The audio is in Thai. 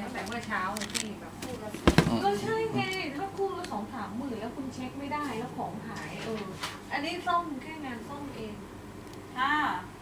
ตั้งแต่เมื่อเช้าเลยพี่แบบคู่ละก็ใช่ไงถ้าคู่ละ2-3 หมื่นแล้วคุณเช็คไม่ได้แล้วของหายอันนี้ซ่อมแค่งานซ่อมเอง